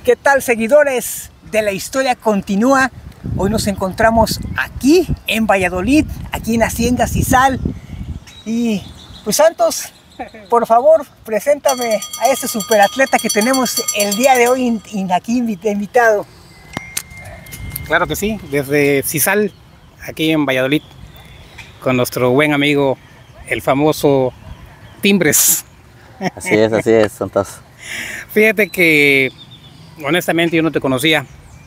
¿Qué tal, seguidores de La Historia Continúa? Hoy nos encontramos aquí en Valladolid, aquí en Hacienda Sisal. Y pues Santos, por favor, preséntame a este superatleta que tenemos el día de hoy aquí invitado. Claro que sí, desde Sisal, aquí en Valladolid, con nuestro buen amigo, el famoso Timbres. Así es, Santos. Fíjate que honestamente yo no te conocía.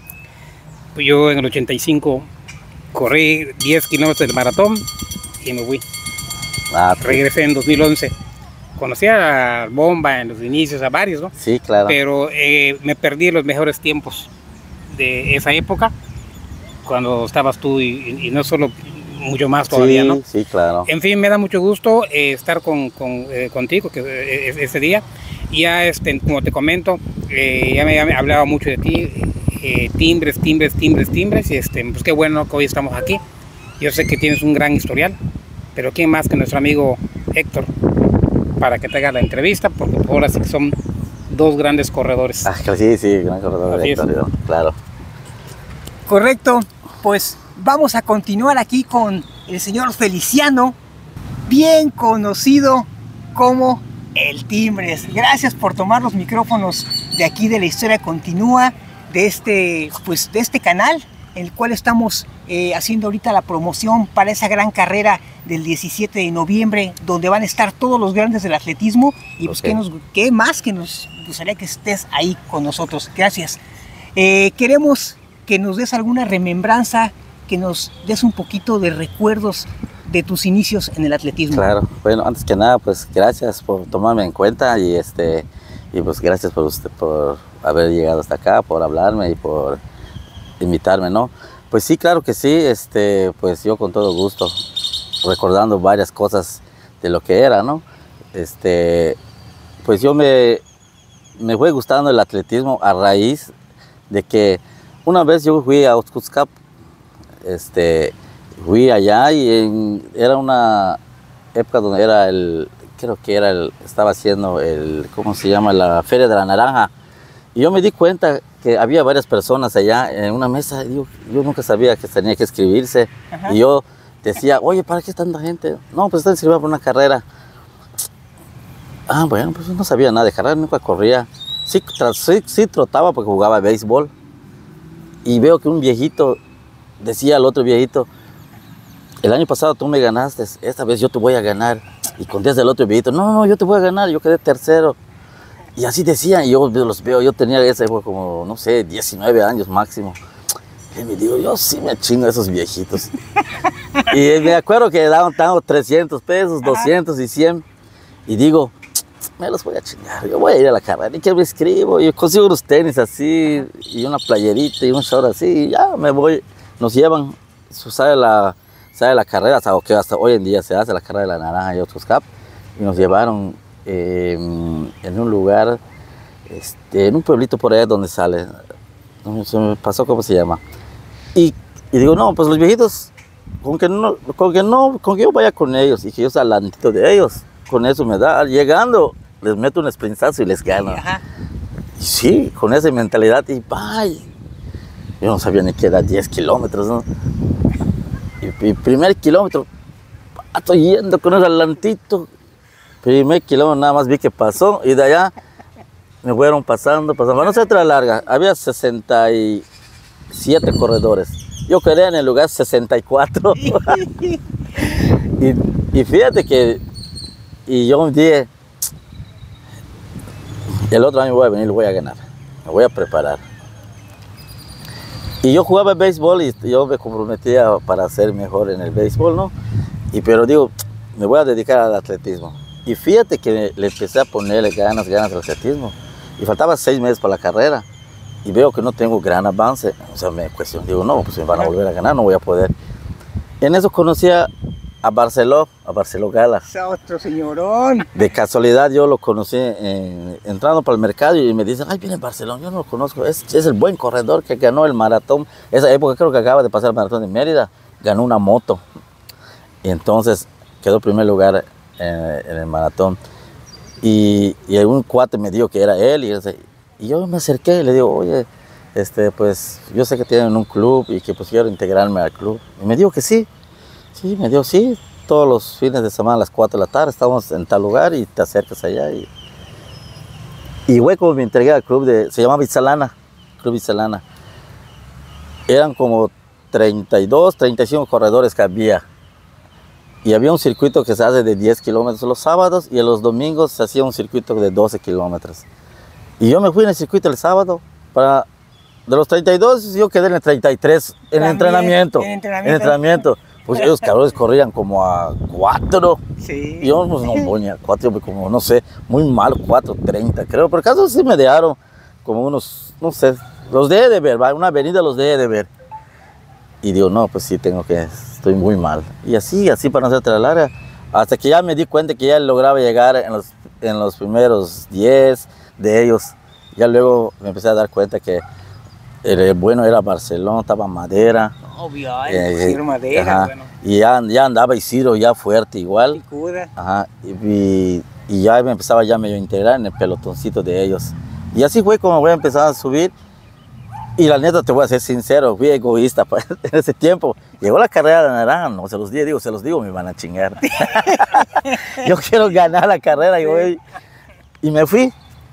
Yo en el 85 corrí 10 kilómetros del maratón y me fui. Regresé en 2011. Conocí a Bomba en los inicios, a varios, ¿no? Sí, claro. Pero me perdí los mejores tiempos de esa época, cuando estabas tú y no solo mucho más todavía, sí, ¿no? Sí, claro. En fin, me da mucho gusto estar contigo este día. Ya, como te comento, ya me hablaba mucho de ti, Timbres, y pues qué bueno que hoy estamos aquí. Yo sé que tienes un gran historial, pero quién más que nuestro amigo Héctor para que te haga la entrevista, porque ahora sí que son dos grandes corredores. Sí, gran corredor, Héctor, claro. Correcto, pues vamos a continuar aquí con el señor Feliciano, bien conocido como el Timbres. Gracias por tomar los micrófonos de aquí de La Historia Continúa, de este canal, el cual estamos haciendo ahorita la promoción para esa gran carrera del 17 de noviembre, donde van a estar todos los grandes del atletismo. Y pues qué más que nos gustaría que estés ahí con nosotros. Gracias. Queremos que nos des alguna remembranza, que nos des un poquito de recuerdos de tus inicios en el atletismo. Claro, bueno, antes que nada, pues gracias por tomarme en cuenta y pues gracias por usted por haber llegado hasta acá, por hablarme y por invitarme, ¿no? Pues sí, claro que sí, pues yo con todo gusto, recordando varias cosas de lo que era, ¿no? Pues yo me fue gustando el atletismo a raíz de que una vez yo fui a Oaxaca, fui allá y era una época donde estaba haciendo ¿cómo se llama? La Feria de la Naranja. Y yo me di cuenta que había varias personas allá en una mesa. Yo nunca sabía que tenía que inscribirse. Ajá. Y yo decía, oye, ¿para qué tanta gente? No, pues está inscribida por una carrera. Ah, bueno, pues no sabía nada de carrera, nunca corría. Sí trotaba porque jugaba béisbol. Y veo que un viejito decía al otro viejito, el año pasado tú me ganaste, esta vez yo te voy a ganar. Y contesta el otro viejito, no, yo te voy a ganar, yo quedé tercero. Y así decían, y yo los veo, yo tenía esa época como, no sé, 19 años máximo. Y me digo, yo sí me chingo a esos viejitos. Y me acuerdo que daban 300 pesos, 200 y 100. Y digo, me los voy a chingar, yo voy a ir a la carrera, y que me escribo, y consigo unos tenis así, y una playerita, y un short así, y ya me voy. Nos llevan, sale la carrera, hasta hoy en día se hace la carrera de la Naranja y otros cap, y nos llevaron en un lugar, en un pueblito por allá donde sale, no se me pasó cómo se llama, y digo, no, pues los viejitos, con que yo vaya con ellos, y que yo sea adelantito de ellos, con eso me da, llegando, les meto un sprintazo y les gano. Ajá. Y sí, con esa mentalidad, y bye. Yo no sabía ni que era 10 kilómetros, ¿no? Y primer kilómetro, estoy yendo con el adelantito. Primer kilómetro nada más vi que pasó, y de allá me fueron pasando. No se trata larga, había 67 corredores. Yo quedé en el lugar 64. y fíjate que, y yo dije, el otro año voy a venir, lo voy a ganar, me voy a preparar. Y yo jugaba béisbol y yo me comprometía para ser mejor en el béisbol, ¿no? Pero digo, me voy a dedicar al atletismo. Y fíjate que le empecé a ponerle ganas al atletismo. Y faltaba 6 meses para la carrera. Y veo que no tengo gran avance. O sea, me cuestiono, digo, no, pues me van a volver a ganar, no voy a poder. En eso conocí a Barceló Gala. Otro señorón. De casualidad yo lo conocí entrando para el mercado y me dicen, ay, viene Barceló, yo no lo conozco, es el buen corredor que ganó el maratón. Esa época creo que acaba de pasar el maratón de Mérida, ganó una moto. Y entonces quedó en primer lugar en el maratón. Y un cuate me dijo que era él Y yo me acerqué y le digo, oye, pues yo sé que tienen un club y que pues quiero integrarme al club. Y me dijo que sí. Sí, me dijo sí. Todos los fines de semana a las 4 de la tarde estamos en tal lugar y te acercas allá. Y güey, como me entregué al club se llamaba Itzalana, Club Itzalana. Eran como 32, 35 corredores que había. Y había un circuito que se hace de 10 kilómetros los sábados y en los domingos se hacía un circuito de 12 kilómetros. Y yo me fui en el circuito el sábado de los 32 yo quedé en el 33 en el entrenamiento. En entrenamiento. Pues ellos cabrones corrían como a 4. Sí. Y yo pues no voy a 4, como no sé, muy mal, 4:30 creo. Por acaso sí me dejaron como unos, no sé, los dejé de ver, una avenida los dejé de ver. Y digo, no, pues sí, estoy muy mal. Y así para no ser larga, hasta que ya me di cuenta que ya lograba llegar en los primeros 10 de ellos. Ya luego me empecé a dar cuenta que el bueno era Barcelona, estaba Madera. Obvio, Isidro Madera, bueno. Y ya andaba Isidro ya fuerte igual. Ajá, y ya me empezaba ya medio a integrar en el pelotoncito de ellos. Y así fue como voy a empezar a subir. Y la neta, te voy a ser sincero, fui egoísta pues, en ese tiempo. Llegó la carrera de naranja, no se los digo, me van a chingar. Yo quiero ganar la carrera y me fui.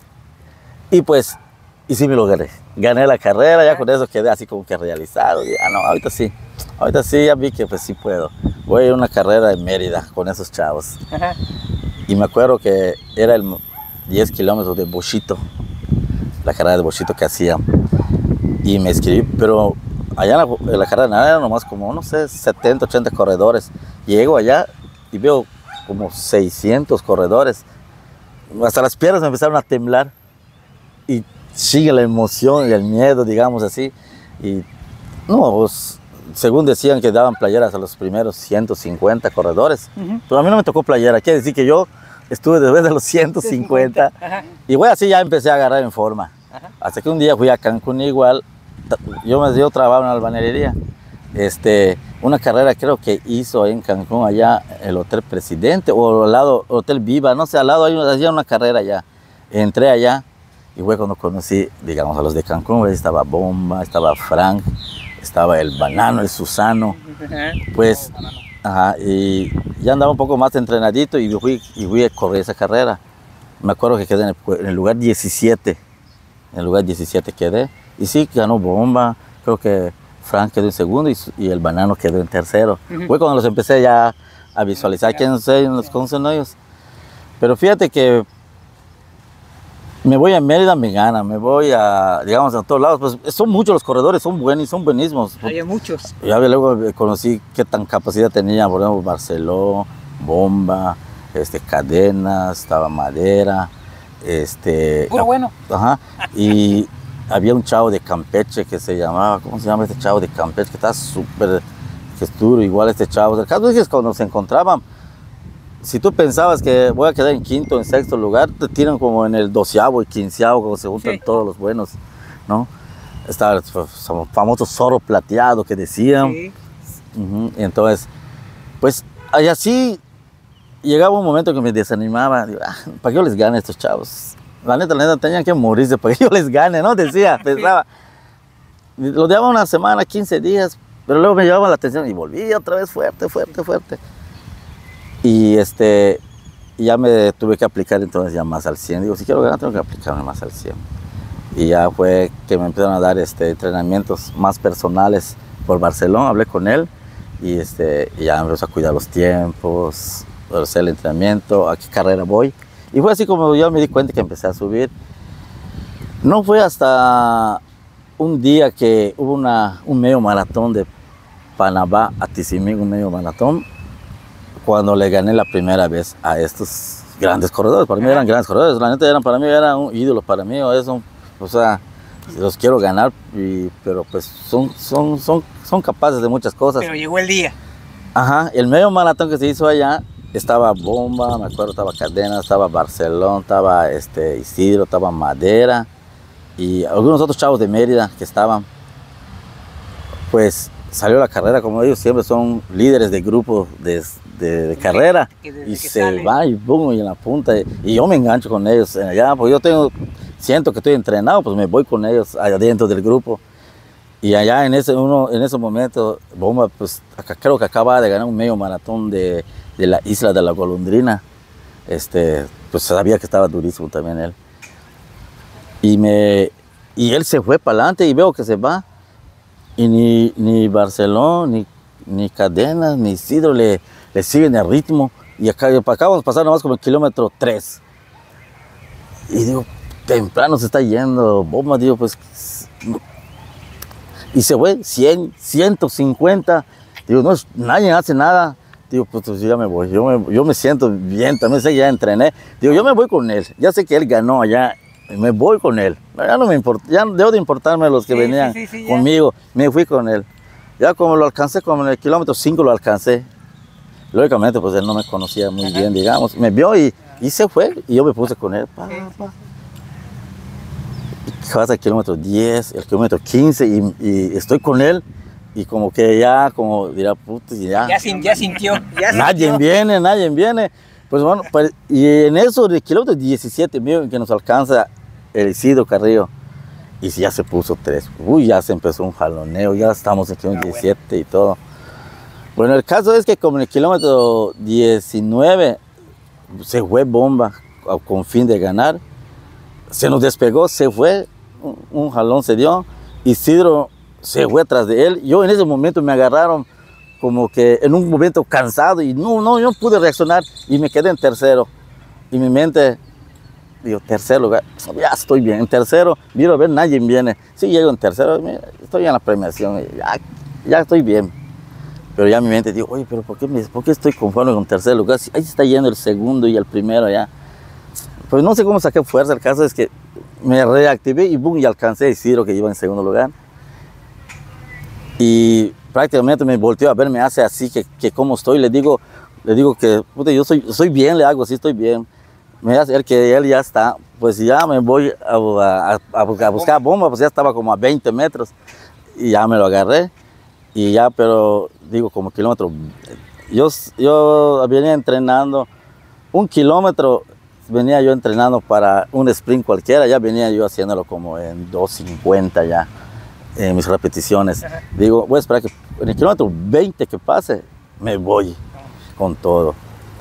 Y pues, y sí me lo gané. Gané la carrera, ya con eso quedé así como que realizado. Y, no, ahorita sí ya vi que pues sí puedo. Voy a ir a una carrera de Mérida con esos chavos. Ajá. Y me acuerdo que era el 10 kilómetros de Bochito, la carrera de Bochito que hacían. Y me inscribí, pero allá en la carrera de nada eran nomás como, no sé, 70, 80 corredores. Llego allá y veo como 600 corredores. Hasta las piernas me empezaron a temblar. Y sigue la emoción y el miedo, digamos así. Y no, pues, según decían que daban playeras a los primeros 150 corredores. Pero a mí no me tocó playera, quiere decir que yo estuve después de los 150. Y bueno, así ya empecé a agarrar en forma. Hasta que un día fui a Cancún igual, yo trabajaba en una albañilería, una carrera creo que hizo en Cancún allá el Hotel Presidente o al lado Hotel Viva, no sé, al lado hacía una carrera allá. Entré allá y fue cuando conocí, digamos, a los de Cancún, estaba Bomba, estaba Frank, estaba el Banano, el Susano, pues, y ya andaba un poco más entrenadito y fui a correr esa carrera. Me acuerdo que quedé en el lugar 17. En el lugar 17 quedé. Y sí, ganó Bomba. Creo que Frank quedó en segundo y el Banano quedó en tercero. Fue cuando los empecé ya a visualizar quiénes son ellos. Pero fíjate que me voy a Mérida, me gana. Me voy digamos, a todos lados. Pues son muchos los corredores, son buenísimos. Hay muchos. Ya luego conocí qué tan capacidad tenía, por ejemplo, Barceló, Bomba, Cadenas, estaba Madera. Puro bueno. Ajá. Y había un chavo de Campeche que se llamaba, ¿cómo se llama este chavo de Campeche? Que está súper, que es duro, igual este chavo. El caso es que cuando se encontraban, si tú pensabas que voy a quedar en quinto, en sexto lugar, te tiran como en el 12º y 15º, como se juntan todos los buenos, ¿no? Estaba el famoso Zorro Plateado que decían. Sí. Entonces, pues, así llegaba un momento que me desanimaba. Digo, ¿para qué yo les gane a estos chavos? La neta, tenían que morirse para que yo les gane, ¿no? Pensaba. Lo dejaba una semana, 15 días, pero luego me llamaba la atención y volví otra vez fuerte. Y ya me tuve que aplicar entonces ya más al 100. Digo, si quiero ganar, tengo que aplicarme más al 100. Y ya fue que me empezaron a dar entrenamientos más personales por Barcelona. Hablé con él y ya me empezó a cuidar los tiempos, hacer el entrenamiento, a qué carrera voy. Y fue así como yo me di cuenta que empecé a subir. No fue hasta un día que hubo un medio maratón de Panamá a Tizimín, un medio maratón, cuando le gané la primera vez a estos grandes corredores. Para mí eran grandes corredores, la neta para mí eran un ídolo, para mí eso, o sea, los quiero ganar, pero pues son capaces de muchas cosas. Pero llegó el día. Ajá, el medio maratón que se hizo allá, estaba Bomba, me acuerdo, estaba Cadena, estaba Barcelona, estaba Isidro, estaba Madera y algunos otros chavos de Mérida que estaban. Pues salió la carrera, como ellos siempre son líderes de grupo de carrera, y se va y boom, y en la punta, y yo me engancho con ellos allá, porque yo siento que estoy entrenado, pues me voy con ellos adentro del grupo. Y allá en ese momento, Bomba, pues creo que acaba de ganar un medio maratón de la Isla de la Golondrina. Pues sabía que estaba durísimo también él. Y él se fue para adelante y veo que se va. Y ni Barcelona, ni Cadenas, ni Isidro le siguen el ritmo. Y acabamos de pasar nomás como el kilómetro 3. Y digo, temprano se está yendo. Bomba, digo, pues... Y se fue 100, 150. Digo, no, nadie hace nada. Digo, pues yo ya me voy. Yo me siento bien, también sé que ya entrené. Digo, yo me voy con él. Ya sé que él ganó allá. Me voy con él. Ya no me importa, ya debo de importarme los que venían conmigo. Me fui con él. Ya como lo alcancé, como en el kilómetro 5 lo alcancé. Lógicamente, pues él no me conocía muy bien, digamos. Me vio y se fue. Y yo me puse con él. Pasa el kilómetro 10, el kilómetro 15 y estoy con él y como que ya, como dirá, puto, ya sintió. Nadie viene. Pues bueno, pues, y en eso del kilómetro 17, mío, que nos alcanza el Isidro Carrillo, y ya se puso 3. Uy, ya se empezó un jaloneo, ya estamos en el kilómetro 17 y todo. Bueno, el caso es que como en el kilómetro 19 se fue Bomba con fin de ganar. Se nos despegó, se fue, un jalón se dio, Isidro se fue atrás de él. Yo en ese momento me agarraron como que en un momento cansado y yo no pude reaccionar y me quedé en tercero. Y mi mente, digo, tercer lugar, ya estoy bien. En tercero, miro a ver, nadie viene. Sí, llego en tercero, mira, estoy en la premiación, ya estoy bien. Pero ya mi mente digo, oye, pero ¿por qué estoy conforme con tercer lugar? Si ahí se está yendo el segundo y el primero ya. Pues no sé cómo saqué fuerza, el caso es que me reactivé y boom, y alcancé a Isidro que iba en segundo lugar. Y prácticamente me volteó a ver, me hace así, que cómo estoy, le digo que puta, yo soy bien, le hago así, estoy bien. Me hace ver que él ya está, pues ya me voy a buscar Bomba, pues ya estaba como a 20 metros y ya me lo agarré. Y ya, pero digo, como kilómetro, yo venía entrenando un kilómetro. Venía yo entrenando para un sprint cualquiera, ya venía yo haciéndolo como en 2:50 ya, en mis repeticiones. Digo, voy a esperar que en el kilómetro 20 que pase, me voy con todo.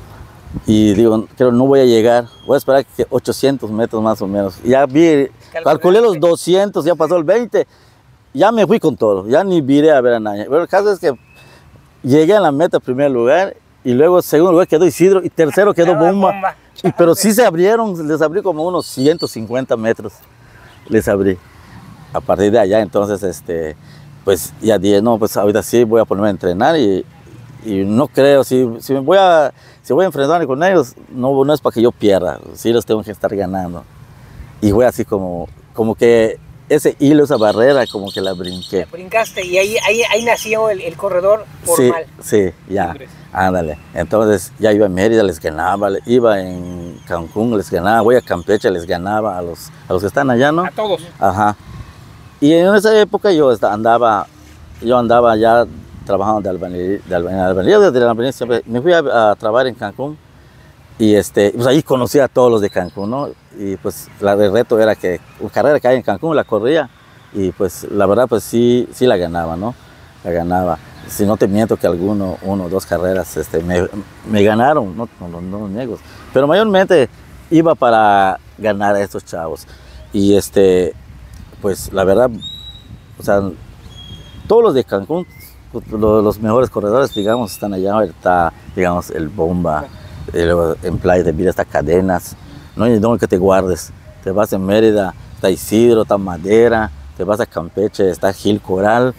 Y digo, creo no voy a llegar, voy a esperar que 800 metros más o menos. Ya calculé los 200, ya pasó el 20, ya me fui con todo, ya ni viré a ver a nadie. Pero el caso es que llegué a la meta en primer lugar, y luego en segundo lugar quedó Isidro, y tercero quedó Bomba. Pero sí se abrieron, les abrí como unos 150 metros, les abrí. A partir de allá, entonces, pues ya dije, no, pues ahorita sí voy a ponerme a entrenar y no creo, si voy a enfrentarme con ellos, no es para que yo pierda, sí los tengo que estar ganando. Y fue así como que ese hilo, esa barrera, como que la brinqué. La brincaste y ahí nació el corredor formal. Sí, ya. Ándale, entonces ya iba en Mérida, les ganaba, iba en Cancún, les ganaba, voy a Campeche, les ganaba a los que están allá, ¿no? A todos. Ajá. Y en esa época yo andaba ya trabajando de albañil. Yo desde la albañil siempre me fui a trabajar en Cancún y pues ahí conocí a todos los de Cancún, ¿no? Y pues el reto era que la carrera que hay en Cancún la corría y pues la verdad pues sí la ganaba, ¿no? La ganaba. Si no te miento que uno o dos carreras me ganaron, no niego. Pero mayormente iba para ganar a estos chavos. Y pues la verdad, o sea, todos los de Cancún, los mejores corredores, digamos, están allá. Está, digamos, el Bomba, luego en Playa de Vida está Cadenas. No hay donde que te guardes. Te vas en Mérida, está Isidro, está Madera. Te vas a Campeche, está Gil Coral.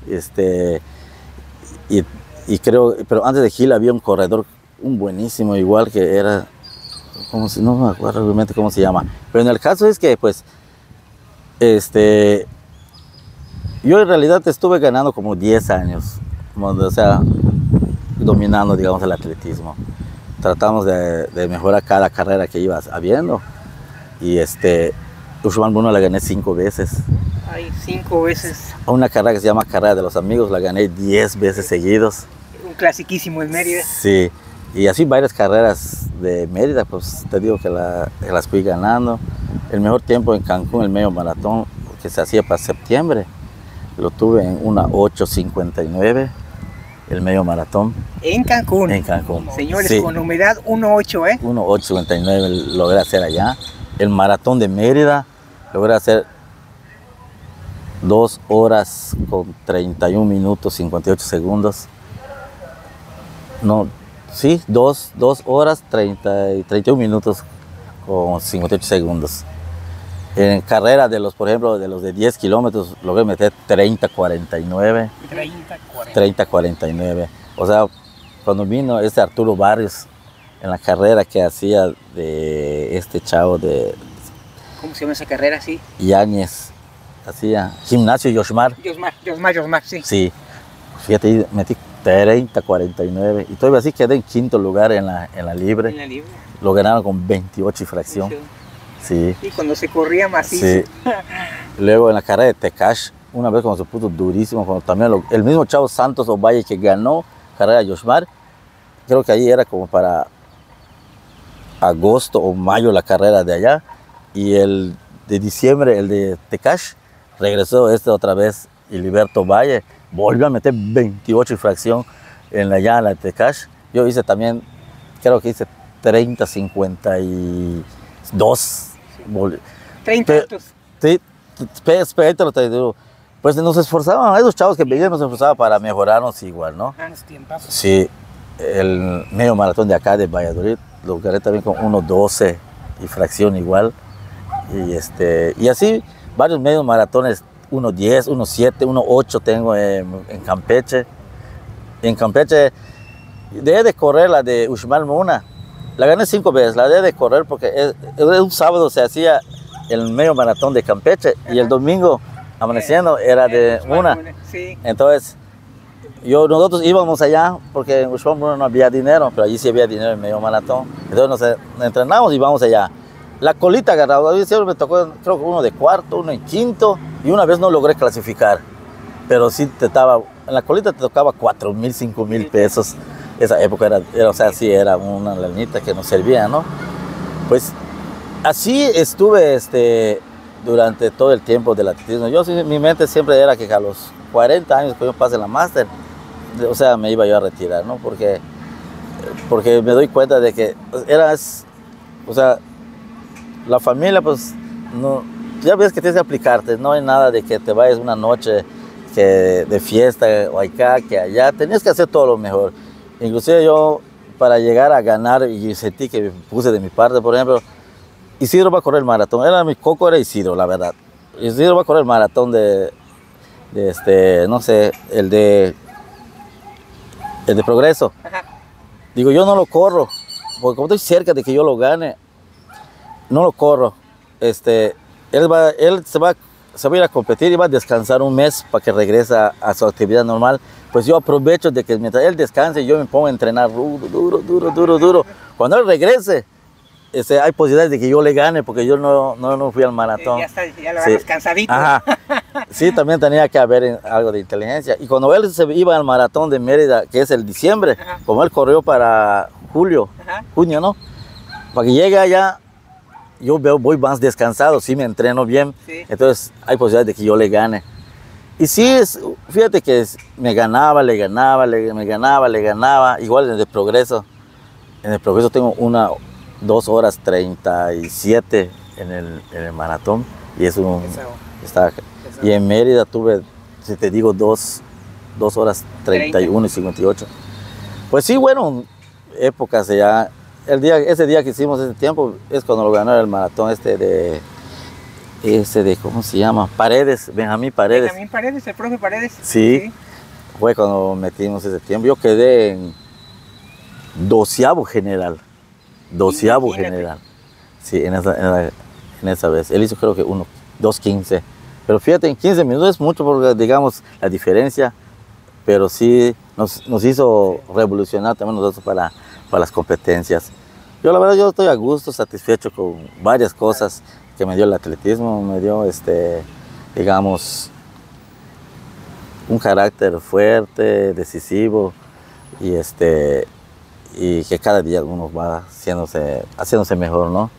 Y creo, pero antes de Gil había un corredor, un buenísimo, igual que era, no me acuerdo realmente cómo se llama. Pero en el caso es que, pues, yo en realidad estuve ganando como 10 años, o sea, dominando, digamos, el atletismo. Tratamos de mejorar cada carrera que ibas habiendo. Y Uxmal Bruno la gané 5 veces. Ay, 5 veces. Una carrera que se llama Carrera de los Amigos, la gané 10 veces seguidos. Un clasiquísimo en Mérida. Sí, y así varias carreras de Mérida, pues te digo que las fui ganando. el mejor tiempo en Cancún, el medio maratón, que se hacía para septiembre, lo tuve en una 8:59, el medio maratón. En Cancún. En Cancún. Señores, sí. con humedad 1.8, ¿eh? 1:8:59 logré hacer allá. El maratón de Mérida logré hacer 2 horas con 31 minutos 58 segundos. No, sí, 2 horas 31 minutos con 58 segundos. En carrera de los, por ejemplo, de los de 10 kilómetros, logré meter 30:49. 30:49. O sea, cuando vino este Arturo Barrios en la carrera que hacía de este chavo de ¿Cómo se llama esa carrera, sí? Yáñez, hacía Gimnasio Yoshmar. Yosmar, sí. Sí, fíjate, metí 30:49 y todavía así quedé en quinto lugar en la libre. En la libre. Lo ganaron con 28 y fracción. Sí. Y cuando se corría macizo. Sí. Luego en la carrera de Tecash, una vez cuando se puso durísimo, cuando también el mismo chavo Santos Ovalle que ganó carrera de Yoshmar, creo que ahí era como para agosto o mayo la carrera de allá, y el de diciembre, el de Tecash, regresó otra vez, y Liberto Valle volvió a meter 28 y fracción en la Tecash. Yo hice también, creo que hice 30:52. 30 minutos. Sí, pero te digo, pues nos esforzaban, esos chavos que venían nos esforzaban para mejorarnos igual, ¿no? Sí, el medio maratón de acá de Valladolid lo gané también con 1:12 y fracción igual. Y así varios medios maratones, 1:10, 1:7, 1:8 tengo en Campeche. En Campeche dejé de correr la de Uxmal Muna. La gané 5 veces, la dejé de correr porque un sábado se hacía el medio maratón de Campeche. Ajá. Y el domingo amaneciendo era de Muna. Sí. Entonces nosotros íbamos allá porque en Uxmal Muna no había dinero, pero allí sí había dinero en medio maratón. Entonces nos entrenamos y vamos allá. La colita agarrada, siempre me tocó, creo que uno de cuarto, uno en quinto, y una vez no logré clasificar. Pero sí en la colita te tocaba 4,000, 5,000 pesos. Esa época o sea, sí era una lanita que nos servía, ¿no? Pues así estuve durante todo el tiempo del atletismo. Mi mente siempre era que a los 40 años que yo pase la máster, o sea, me iba yo a retirar, ¿no? Porque me doy cuenta de que o sea, la familia, pues, no, ya ves que tienes que aplicarte, no hay nada de que te vayas una noche de fiesta o acá, que allá, tenías que hacer todo lo mejor. Inclusive yo, para llegar a ganar, y sentí que puse de mi parte, por ejemplo, Isidro va a correr el maratón, mi coco era Isidro, la verdad. Isidro va a correr el maratón no sé, el de Progreso. Ajá. Digo, yo no lo corro, porque como estoy cerca de que yo lo gane, no lo corro. Él se va a ir a competir y va a descansar un mes para que regrese a su actividad normal. Pues yo aprovecho de que mientras él descanse, yo me pongo a entrenar duro. Cuando él regrese, hay posibilidades de que yo le gane, porque yo no fui al maratón. Ya lo ganas cansadito. Ajá. Sí, también tenía que haber algo de inteligencia. Y cuando él se iba al maratón de Mérida, que es el diciembre, ajá, como él corrió para junio, ¿no? Para que llegue allá, yo voy más descansado, sí me entreno bien, sí. Entonces hay posibilidad de que yo le gane. Y sí, fíjate que me ganaba, le ganaba, igual en el Progreso. En el Progreso tengo 2 horas 37 en el maratón, y y en Mérida tuve, si te digo, 2 horas 31 y 58. Pues sí, bueno, épocas ya. Ese día que hicimos ese tiempo es cuando lo ganó el maratón de ¿cómo se llama? Paredes, Benjamín Paredes. Benjamín Paredes, el profe Paredes. Sí, fue cuando metimos ese tiempo. Yo quedé en 12º general. 12º general. Sí, en esa vez. Él hizo creo que 2:15. Pero fíjate, en 15 minutos es mucho, porque digamos la diferencia, pero sí nos hizo revolucionar también nosotros para las competencias. Yo la verdad, yo estoy a gusto, satisfecho con varias cosas que me dio el atletismo. Me dio, digamos, un carácter fuerte, decisivo, y que cada día uno va haciéndose mejor, ¿no?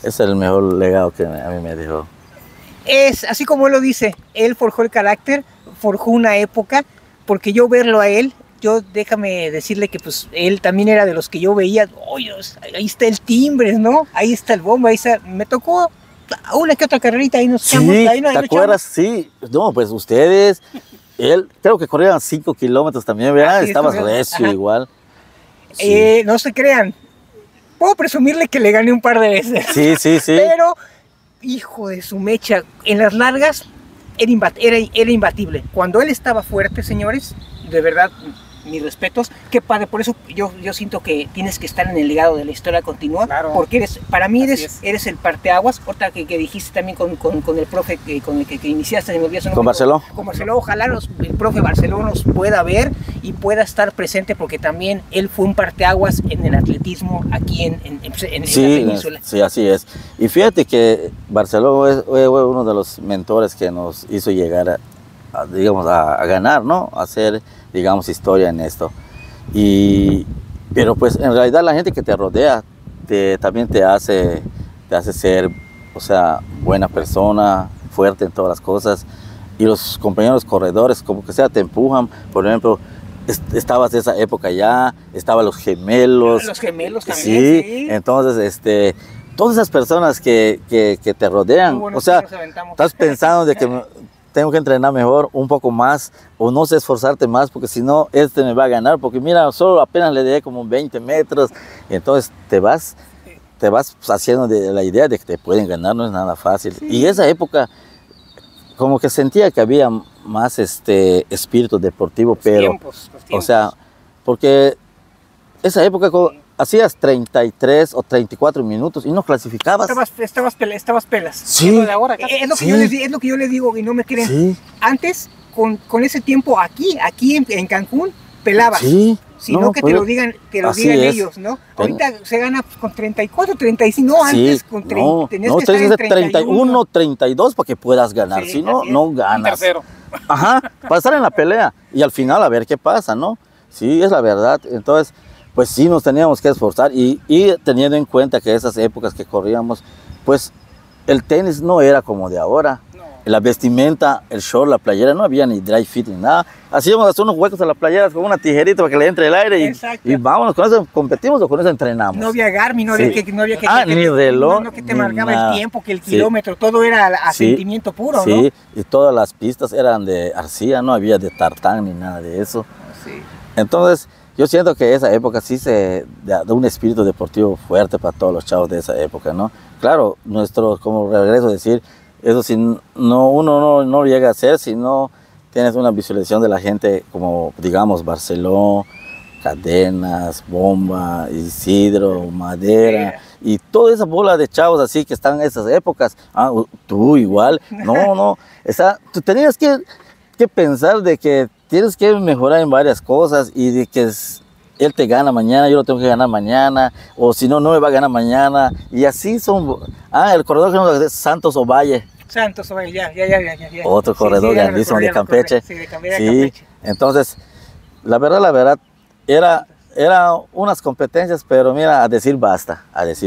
años. Es el mejor legado que a mí me dejó. Es así como él lo dice, él forjó el carácter, forjó una época, porque yo verlo a él, déjame decirle que pues él también era de los que yo veía, oye, ahí está el Timbres, ¿no? Ahí está el Bomba, me tocó una que otra carrerita, ahí nos echamos. Sí, ahí ¿te acuerdas? Sí, no, pues ustedes, él, creo que corrían 5 kilómetros también, ¿verdad? Estabas recio igual. Sí. No se crean, puedo presumirle que le gané un par de veces. Sí, sí, sí. Pero, hijo de su mecha, en las largas era imbatible. Cuando él estaba fuerte, señores, de verdad, mis respetos, qué padre. Por eso yo siento que tienes que estar en el legado de la historia continua, claro, porque para mí eres el parteaguas. Ahorita que dijiste también con el profe con el que iniciaste, con Barceló. Con Barceló, ojalá el profe Barceló nos pueda ver y pueda estar presente, porque también él fue un parteaguas en el atletismo aquí en sí, la península. Sí, así es. Y fíjate que Barceló fue uno de los mentores que nos hizo llegar a ganar, ¿no? A hacer, digamos, historia en esto. Pero pues en realidad la gente que te rodea también te hace ser, o sea, buena persona, fuerte en todas las cosas. Y los compañeros corredores, como que sea, te empujan. Por ejemplo, estabas de esa época ya, estaban los gemelos. Los gemelos también, sí. Entonces, todas esas personas que te rodean, o sea, estás pensando de que tengo que entrenar mejor, un poco más, o no sé, esforzarte más, porque si no, me va a ganar, porque mira, solo apenas le dejé como 20 metros, y entonces te vas haciendo de la idea de que te pueden ganar, no es nada fácil. Sí. Y esa época, como que sentía que había más espíritu deportivo, pero, los tiempos. O sea, porque esa época hacías 33 o 34 minutos y no clasificabas. Estabas pelas. Sí. De ahora, es lo que yo les digo y no me creen. Sí. Antes, con ese tiempo aquí en Cancún, pelabas. Sí. Sino que te lo digan ellos, ¿no? Ahorita se gana con 34, 35, no, antes sí, con 30. Tenías que estar en 31, 32 para que puedas ganar, sí, si no, no ganas. Tercero. Ajá, para estar en la pelea y al final a ver qué pasa, ¿no? Sí, es la verdad. Entonces, pues sí nos teníamos que esforzar y teniendo en cuenta que esas épocas que corríamos, pues el tenis no era como de ahora. No. La vestimenta, el short, la playera, no había ni dry fit ni nada. Hacíamos hasta unos huecos a las playeras con una tijerita para que le entre el aire y vámonos, con eso competimos o con eso entrenamos. No había Garmin, no había que ni reloj, no que te marcaba nada. El tiempo, que el kilómetro, todo era a sentimiento puro, ¿no? Sí, y todas las pistas eran de arcilla, no había de tartán ni nada de eso. Sí. Entonces, yo siento que esa época sí da un espíritu deportivo fuerte para todos los chavos de esa época, ¿no? Claro, como regreso a decir, eso si uno no llega a hacer si no tienes una visualización de la gente como, digamos, Barceló, Cadenas, Bomba, Isidro, Madera, y toda esa bola de chavos así que están en esas épocas. Tú igual, no, tú tenías que pensar de que tienes que mejorar en varias cosas y de que él te gana mañana, yo lo tengo que ganar mañana, o si no, no me va a ganar mañana. Y así son. El corredor que nos es Santos Ovalle. Santos Ovalle, ya. Otro corredor grandísimo de Campeche. Sí, de Campeche. Entonces, la verdad, era unas competencias, pero mira, a decir basta,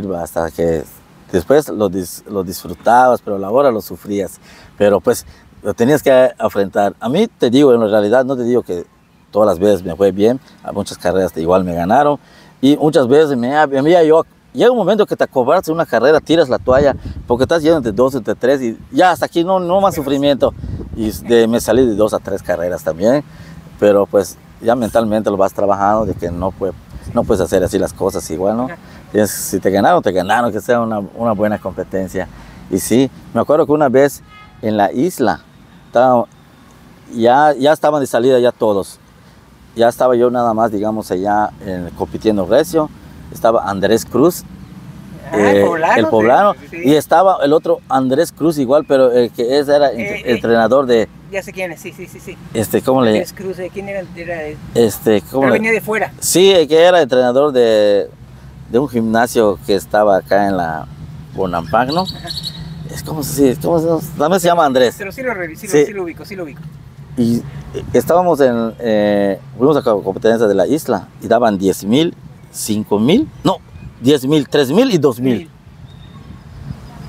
que después lo disfrutabas, pero a la hora lo sufrías. Pero pues, lo tenías que afrontar. A mí te digo, en realidad no te digo que todas las veces me fue bien, a muchas carreras igual me ganaron y muchas veces llega un momento que te acobras en una carrera, tiras la toalla porque estás yendo de 2 o de 3 y ya hasta aquí no más sufrimiento. Y me salí de 2 a 3 carreras también, pero pues ya mentalmente lo vas trabajando de que no puedes hacer así las cosas igual, ¿no? Si te ganaron, que sea una buena competencia. Y sí, me acuerdo que una vez en la isla, ya estaban de salida ya todos. Ya estaba yo nada más, digamos, allá compitiendo recio. Estaba Andrés Cruz, el poblano, sí. Y estaba el otro Andrés Cruz igual, pero el que era entrenador de... Ya sé quién es, sí. ¿Cómo le...? Andrés Cruz, ¿quién era? ¿Cómo venía de fuera. Sí, que era entrenador de un gimnasio que estaba acá en la Bonampagno. ¿Cómo se llama Andrés? Pero sí lo ubico. Y estábamos fuimos a la competencia de la isla y daban 10,000, 5,000, no, 10,000, 3,000 y 2,000.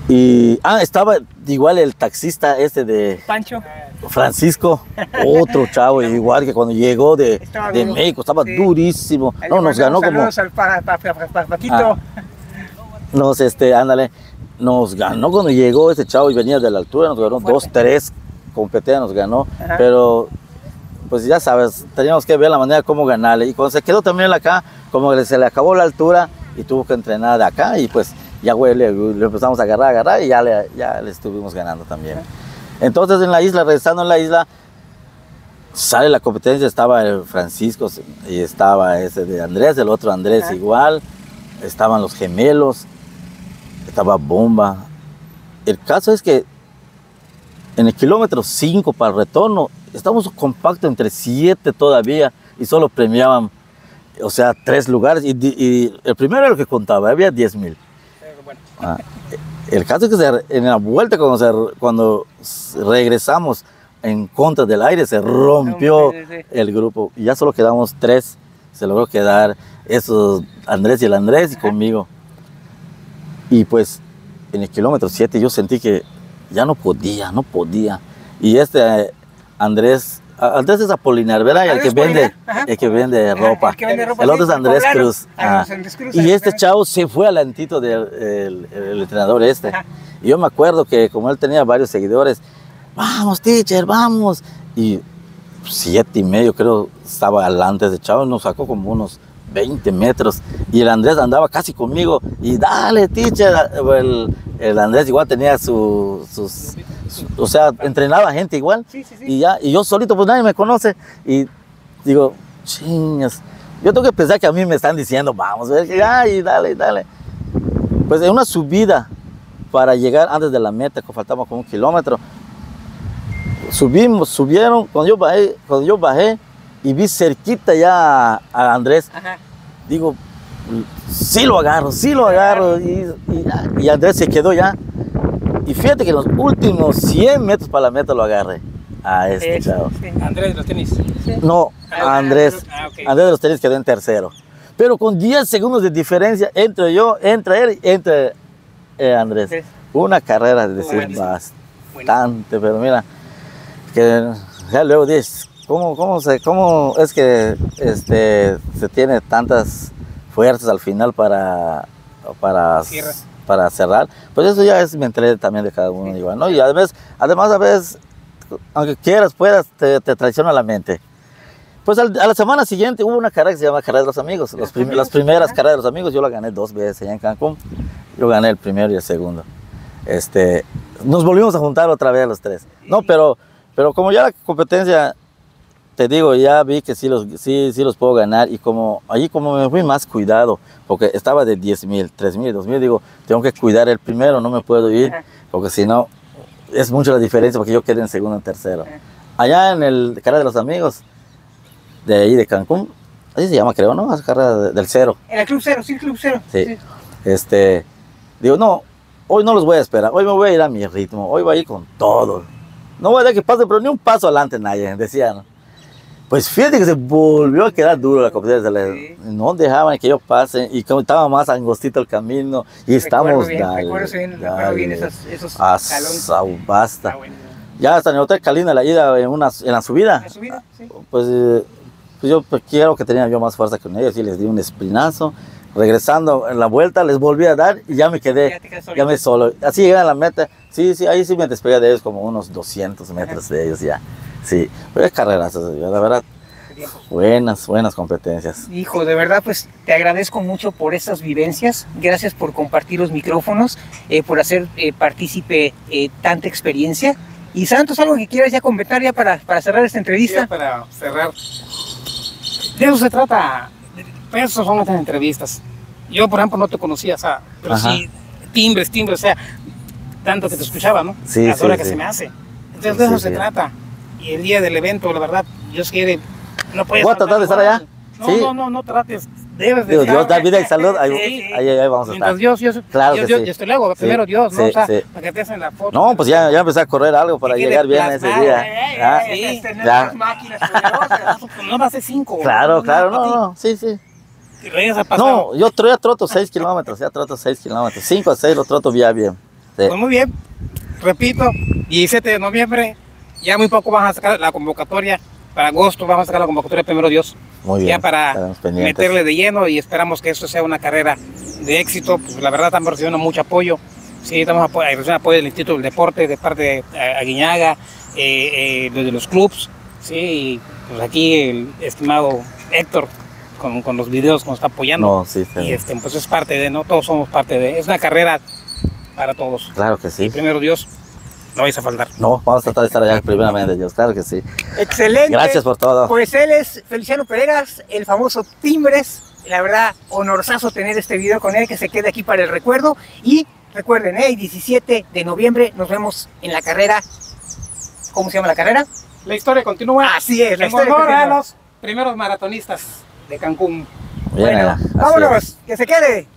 Y, estaba igual el taxista este de Pancho. Francisco, otro chavo, igual que cuando llegó de México, estaba durísimo. Ahí No, le nos ganó como... saludos al Paquito. Ándale, nos ganó cuando llegó ese chavo y venía de la altura, nos ganó 2-3 competencias, nos ganó, Ajá. pero pues ya sabes, teníamos que ver la manera como ganarle. Y cuando se quedó también acá, como que se le acabó la altura y tuvo que entrenar de acá y pues ya güey, le empezamos a agarrar y ya le estuvimos ganando también. Entonces en la isla, regresando en la isla, sale la competencia, estaba el Francisco y estaba ese de Andrés, el otro Andrés Ajá. igual, estaban los gemelos, estaba Bomba. El caso es que en el kilómetro 5 para el retorno, estamos compactos entre 7 todavía y solo premiaban, o sea, 3 lugares y el primero era lo que contaba, había 10,000. Bueno. El caso es que en la vuelta cuando regresamos en contra del aire se rompió el grupo y ya solo quedamos 3, se logró quedar esos Andrés y el Andrés y conmigo. Y pues en el kilómetro 7 yo sentí que ya no podía. Y Andrés es Apolinar, ¿verdad? El que vende ropa. El otro es Andrés Cruz. Y este chavo se fue alantito del entrenador este. Ajá. Y yo me acuerdo que como él tenía varios seguidores, vamos, teacher, vamos. Y 7,5 creo estaba adelante ese chavo, nos sacó como unos 20 metros. Y el Andrés andaba casi conmigo. Y dale, teacher. El Andrés igual tenía o sea, entrenaba gente igual. Sí. Y yo solito, pues nadie me conoce. Y digo, chingas. Yo tengo que pensar que a mí me están diciendo, vamos, ay, dale. Pues en una subida para llegar antes de la meta, que faltaba como 1 kilómetro, subieron, cuando yo bajé y vi cerquita ya a Andrés, Ajá. digo, sí lo agarro. Y Andrés se quedó ya. Y fíjate que en los últimos 100 metros para la meta lo agarré a este chavo. Sí. Andrés de los tenis. No, Andrés. Okay. Andrés de los tenis quedó en tercero. Pero con 10 segundos de diferencia entre yo, entre él y entre Andrés. Sí. Una carrera, es decir, Buenísimo. bastante. Pero mira, que ya luego dices, ¿cómo es que se tiene tantas fuerzas al final para cerrar? Pues eso ya es mentalidad también de cada uno, igual, ¿no? Y además a veces, aunque quieras, puedas, te traiciona la mente. Pues a la semana siguiente hubo una carrera que se llama Carrera de los Amigos. Las primeras carreras de los amigos yo la gané 2 veces allá en Cancún. Yo gané el primero y el segundo. Nos volvimos a juntar otra vez los 3. No, pero como ya la competencia, te digo, ya vi que sí los puedo ganar. Y como me fui más cuidado, porque estaba de 10,000, 3,000, 2,000, digo, tengo que cuidar el primero, no me puedo ir, porque si no, es mucho la diferencia, porque yo quedé en segundo, en tercero. Allá en el Carrera de los Amigos, de ahí de Cancún, así se llama, creo, ¿no? Es carrera del cero. En el Club Cero, sí, Club Cero. Sí. Digo, no, hoy no los voy a esperar, hoy me voy a ir a mi ritmo, hoy voy a ir con todo. No voy a dejar que pase, pero ni un paso adelante nadie, decían. Pues fíjate que se volvió a quedar duro la competencia, no dejaban que yo pase y como estaba más angostito el camino y estamos, recuerdo bien esos calones. Basta. Bueno. Ya hasta en el Hotel Calina, la ida en la subida. ¿La subida? Sí. Pues yo quiero que tenía yo más fuerza que ellos y les di un esprinazo. Regresando en la vuelta les volví a dar y ya me quedé, ya me solo. Así llegué a la meta, sí, ahí sí me despegué de ellos como unos 200 metros de ellos ya. Sí, pero es carreras, la verdad, buenas competencias. Hijo, de verdad, pues te agradezco mucho por estas vivencias. Gracias por compartir los micrófonos, por hacer partícipe tanta experiencia. Y Santos, ¿algo que quieras ya comentar ya para cerrar esta entrevista? Ya para cerrar. De eso se trata. Eso son las entrevistas. Yo, por ejemplo, no te conocía, o sea, pero Ajá. sí, timbres, o sea, tanto que te escuchaba, ¿no? Sí, las horas que sí. se me hace. Entonces, de eso se trata. Y el día del evento, la verdad, Dios quiere, no puedes. ¿Voy a tratar de estar allá? No, Sí. no trates. Debes de Digo, estar. Dios da vida y salud, ahí vamos a Mientras estar. Dios, Claro que Dios, sí. estoy luego, primero Sí, Dios, ¿no? sí, O sea, sí. para que te hacen la foto. No, pues ya empecé a correr algo para llegar bien ese día. ¿Ah? Sí, Ya. Máquinas poderosas. No va a ser 5. Claro, no, sí. Y regresa a pasar. No, yo ya troto 6 kilómetros, 5 a 6 lo troto ya bien. Sí. Pues muy bien, repito, 17 de noviembre, ya muy poco vamos a sacar la convocatoria. Para agosto vamos a sacar la convocatoria, primero Dios. Muy bien. Ya para Estaremos pendientes. meterle de lleno y esperamos que esto sea una carrera de éxito. Pues la verdad estamos recibiendo mucho apoyo. Sí, estamos recibiendo apoyo del Instituto del Deporte, de parte de Aguiñaga, de los clubs. Sí, y pues aquí el estimado Héctor con los videos que nos está apoyando. No, sí, sí. Y pues es parte de, ¿no? Todos somos parte de. Es una carrera para todos. Claro que sí. Y primero Dios, no vais a faltar. No, vamos a tratar de estar allá primeramente, Dios. Claro que sí. Excelente. Gracias por todo. Pues él es Feliciano Pereras, el famoso Timbres. La verdad, honorazo tener este video con él, que se quede aquí para el recuerdo. Y recuerden, el 17 de noviembre nos vemos en la carrera. ¿Cómo se llama la carrera? La historia continúa. Así es, la En historia honor a continúa. los primeros maratonistas de Cancún. Bien Bueno, allá. Así vámonos, es. que se quede.